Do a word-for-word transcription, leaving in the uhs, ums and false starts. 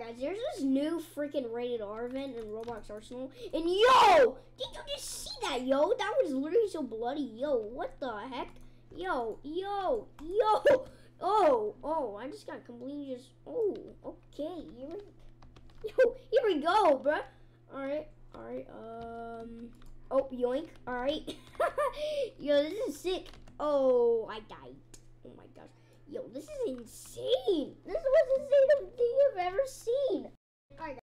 guys, there's this new freaking rated R event in Roblox Arsenal, and yo, did you just see that, yo? That was literally so bloody, yo. What the heck, yo, yo, yo? Oh, oh, I just got completely just. Oh, okay, here we, yo, here we go, bruh. All right, all right, um, oh, yoink. All right, yo, this is sick. Oh, I died. Oh my gosh. Yo, this is insane. This is the most insane thing I've ever seen. All right,